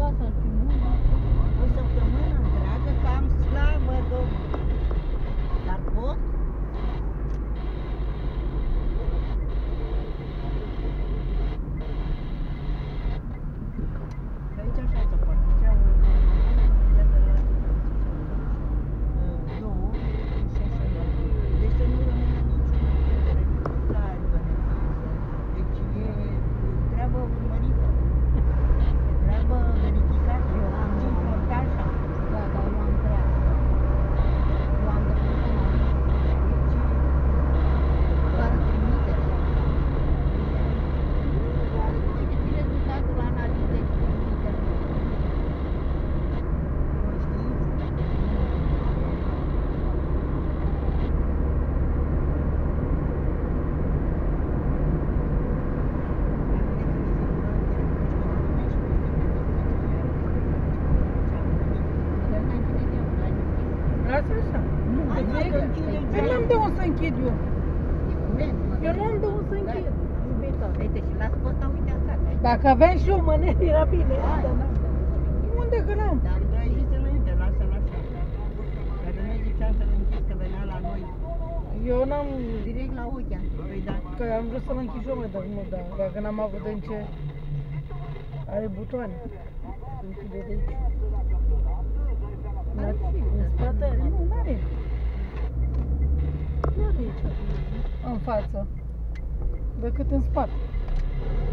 sau ce nu? O săptămână întreagă, cam slavă Domnului. Dar pot? Aici așa se poate. Ziceau, iată la două și așa la deci să nu rămână niciuna pierdere, să aibă nevoie. Deci e treabă urmărită. E treabă verificată. Eu am Importașa. Da, dar eu am treabă. Eu am de până doar trimitere. Și rezultatul analizei și trimitere. Lasă așa. Nu, Hai, de mă, veche. închide Eu n-am de unde să închid eu. E curent, mă. Eu nu am de unde să închid. Iubito. Uite, și las pe ăsta, uite acasă. Dacă aveam și eu mâneri, era bine. Dar n-am. Unde că n-am? Dar ai zis înainte, lasă-l așa. Dacă nu ziceam să-l închizi, că venea la noi. Eu n-am... Direct la ochi. Păi da. Că am vrut să-l închid și eu, mă, dar nu, da. Dacă n-am avut în ce... Are butoane. Închide de aici. Are și În spate are. Nu, n-are. Nu are aici. În față. Decât în spate.